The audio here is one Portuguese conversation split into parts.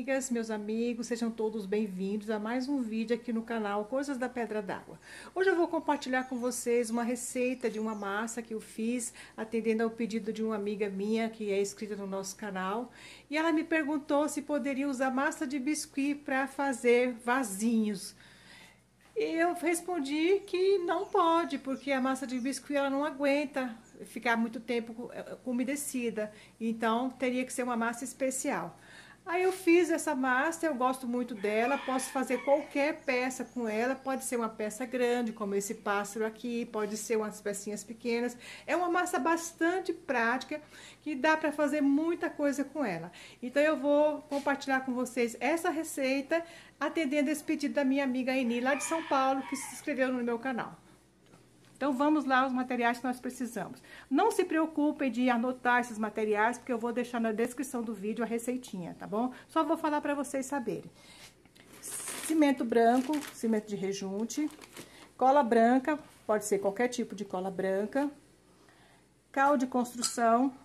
amigas, meus amigos, sejam todos bem-vindos a mais um vídeo aqui no canal Coisas da Pedra d'Água. Hoje eu vou compartilhar com vocês uma receita de uma massa que eu fiz atendendo ao pedido de uma amiga minha que é inscrita no nosso canal. E ela me perguntou se poderia usar massa de biscuit para fazer vasinhos. E eu respondi que não pode, porque a massa de biscuit ela não aguenta ficar muito tempo umedecida, então teria que ser uma massa especial. Aí eu fiz essa massa, eu gosto muito dela, posso fazer qualquer peça com ela, pode ser uma peça grande, como esse pássaro aqui, pode ser umas pecinhas pequenas. É uma massa bastante prática, que dá para fazer muita coisa com ela. Então eu vou compartilhar com vocês essa receita, atendendo esse pedido da minha amiga Eni, lá de São Paulo, que se inscreveu no meu canal. Então, vamos lá os materiais que nós precisamos. Não se preocupem de anotar esses materiais, porque eu vou deixar na descrição do vídeo a receitinha, tá bom? Só vou falar para vocês saberem. Cimento branco, cimento de rejunte, cola branca, pode ser qualquer tipo de cola branca, cal de construção,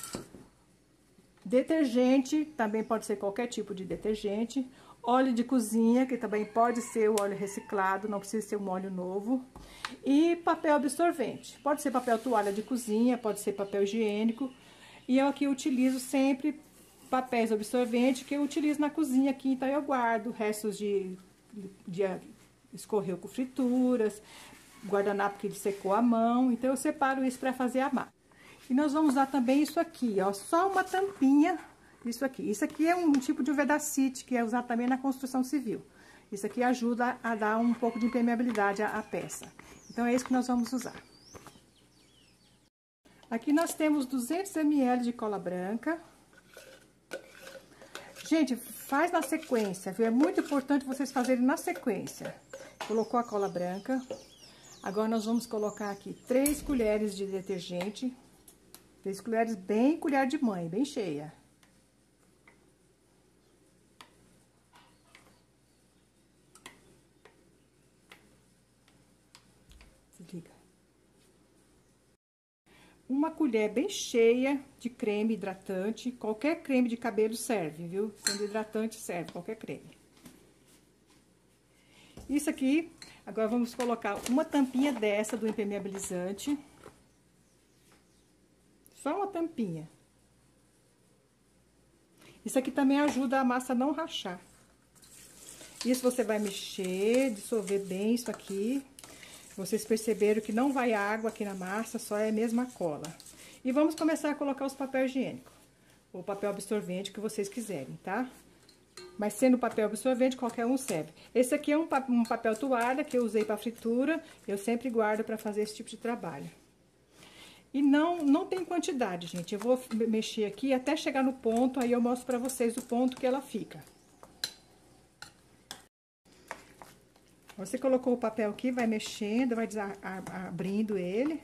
detergente, também pode ser qualquer tipo de detergente, óleo de cozinha, que também pode ser o óleo reciclado, não precisa ser um óleo novo, e papel absorvente. Pode ser papel toalha de cozinha, pode ser papel higiênico, e eu aqui utilizo sempre papéis absorventes que eu utilizo na cozinha aqui, então eu guardo restos de escorreu com frituras, guardanapo que ele secou à mão, então eu separo isso para fazer a massa. E nós vamos usar também isso aqui, ó, só uma tampinha. Isso aqui é um tipo de vedacite que é usado também na construção civil. Isso aqui ajuda a dar um pouco de impermeabilidade à peça. Então, é isso que nós vamos usar. Aqui nós temos 200 ml de cola branca. Gente, faz na sequência, viu? É muito importante vocês fazerem na sequência. Colocou a cola branca. Agora, nós vamos colocar aqui 3 colheres de detergente. 3 colheres bem colher de mãe, bem cheia. Liga. Uma colher bem cheia de creme hidratante, qualquer creme de cabelo serve, viu? Sendo hidratante serve, qualquer creme. Isso aqui, agora vamos colocar uma tampinha dessa do impermeabilizante. Só uma tampinha. Isso aqui também ajuda a massa a não rachar. Isso você vai mexer, dissolver bem isso aqui. Vocês perceberam que não vai água aqui na massa, só é a mesma cola. E vamos começar a colocar os papéis higiênicos. Ou papel absorvente, que vocês quiserem, tá? Mas sendo papel absorvente, qualquer um serve. Esse aqui é um papel toalha que eu usei para fritura. Eu sempre guardo para fazer esse tipo de trabalho. E não tem quantidade, gente. Eu vou mexer aqui até chegar no ponto, aí eu mostro para vocês o ponto que ela fica. Você colocou o papel aqui, vai mexendo, vai abrindo ele.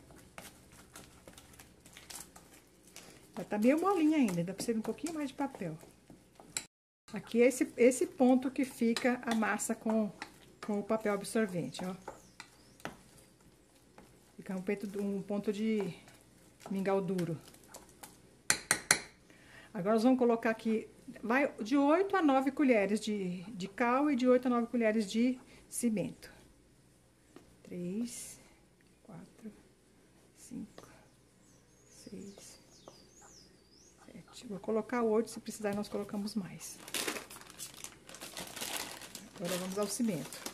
Já tá meio molinho ainda, ainda precisa de um pouquinho mais de papel. Aqui é esse ponto que fica a massa com o papel absorvente, ó. Fica um ponto de mingau duro. Agora, nós vamos colocar aqui, vai de 8 a 9 colheres de cal e de 8 a 9 colheres de cimento. 3, 4, 5, 6, 7. Vou colocar 8, se precisar nós colocamos mais. Agora vamos ao cimento.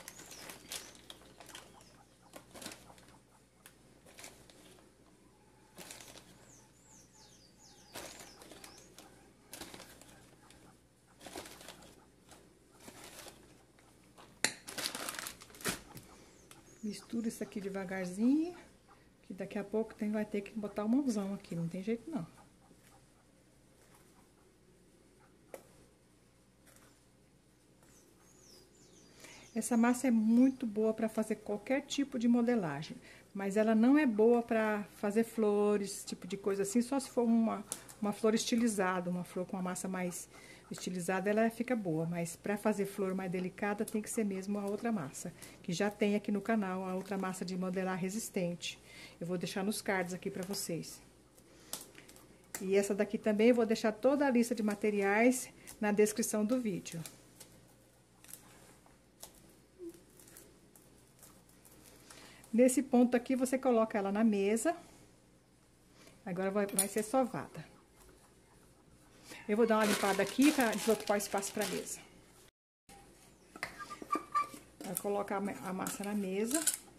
Mistura isso aqui devagarzinho, que daqui a pouco vai ter que botar uma mãozão aqui, não tem jeito não. Essa massa é muito boa para fazer qualquer tipo de modelagem, mas ela não é boa para fazer flores, tipo de coisa assim, só se for uma flor estilizada, uma flor com a massa mais estilizada, ela fica boa, mas para fazer flor mais delicada tem que ser mesmo a outra massa, que já tem aqui no canal a outra massa de modelar resistente. Eu vou deixar nos cards aqui para vocês. E essa daqui também eu vou deixar toda a lista de materiais na descrição do vídeo. Nesse ponto aqui, você coloca ela na mesa. Agora vai ser sovada. Eu vou dar uma limpada aqui para desocupar espaço para a mesa. Vou colocar a massa na mesa.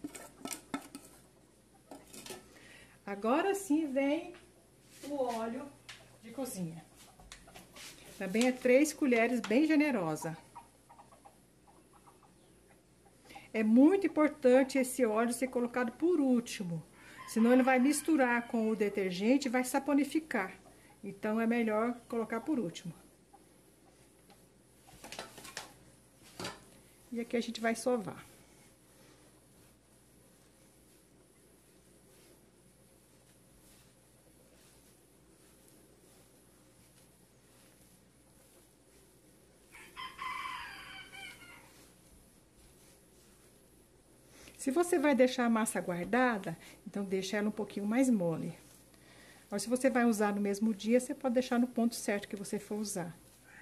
Agora sim vem o óleo de cozinha. Também é 3 colheres bem generosa. É muito importante esse óleo ser colocado por último, senão ele vai misturar com o detergente e vai saponificar. Então é melhor colocar por último. E aqui a gente vai sovar. Se você vai deixar a massa guardada, então deixa ela um pouquinho mais mole. Agora, se você vai usar no mesmo dia, você pode deixar no ponto certo que você for usar.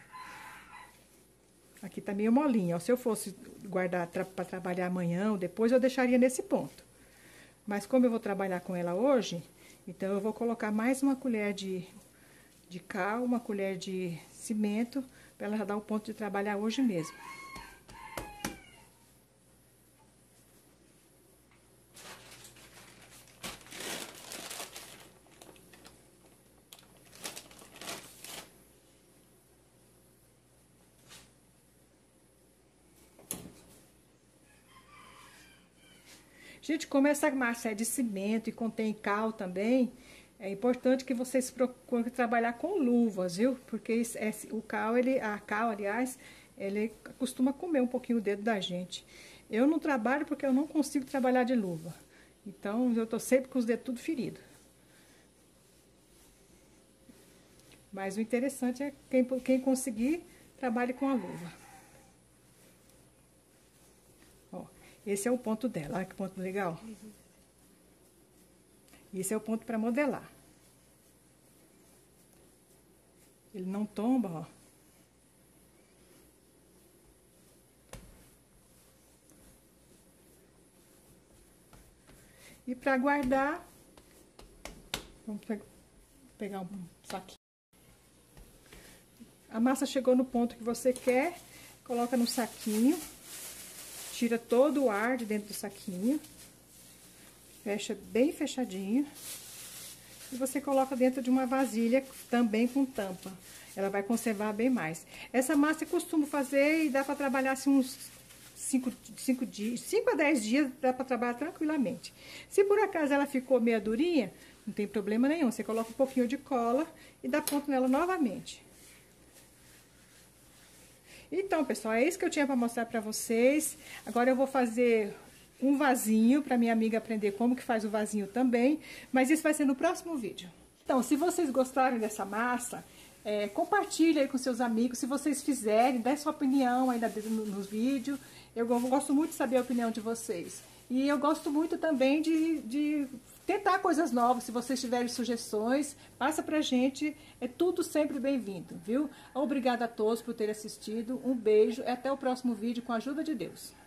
Aqui tá meio molinha. Se eu fosse guardar para trabalhar amanhã ou depois, eu deixaria nesse ponto. Mas como eu vou trabalhar com ela hoje, então eu vou colocar mais uma colher de cal, uma colher de cimento, para ela já dar o ponto de trabalhar hoje mesmo. Gente, como essa massa é de cimento e contém cal também, é importante que vocês procurem trabalhar com luvas, viu? Porque a cal, aliás, ele costuma comer um pouquinho o dedo da gente. Eu não trabalho porque eu não consigo trabalhar de luva. Então, eu tô sempre com os dedos tudo feridos. Mas o interessante é quem conseguir, trabalhe com a luva. Esse é o ponto dela, olha que ponto legal. Esse é o ponto para modelar. Ele não tomba, ó. E para guardar, vamos pegar um saquinho. A massa chegou no ponto que você quer, coloca no saquinho. Tira todo o ar de dentro do saquinho, fecha bem fechadinho, e você coloca dentro de uma vasilha também com tampa. Ela vai conservar bem mais. Essa massa eu costumo fazer e dá para trabalhar assim uns 5 a 10 dias, dá para trabalhar tranquilamente. Se por acaso ela ficou meio durinha, não tem problema nenhum. Você coloca um pouquinho de cola e dá ponto nela novamente. Então, pessoal, é isso que eu tinha para mostrar para vocês. Agora eu vou fazer um vasinho para minha amiga aprender como que faz o vasinho também, mas isso vai ser no próximo vídeo. Então, se vocês gostaram dessa massa, compartilhe aí com seus amigos. Se vocês fizerem, dê sua opinião aí nos vídeos. Eu gosto muito de saber a opinião de vocês. E eu gosto muito também de tentar coisas novas. Se vocês tiverem sugestões, passa pra gente. É tudo sempre bem-vindo, viu? Obrigada a todos por terem assistido. Um beijo e até o próximo vídeo com a ajuda de Deus.